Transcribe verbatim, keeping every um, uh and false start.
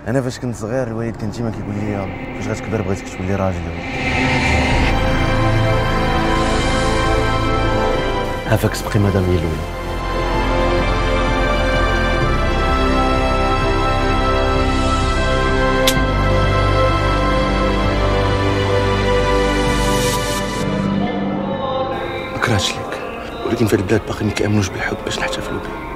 انا فاش كنت صغير الوالد كان ديما كيقول لي فاش غتكبر بغيتك تولي راجل. عافاك سبقي مدام هي الاولى. ما كرهتش ليك، ولكن في هاد البلاد باقي ما كيامنوش بالحب باش نحتفلوا به.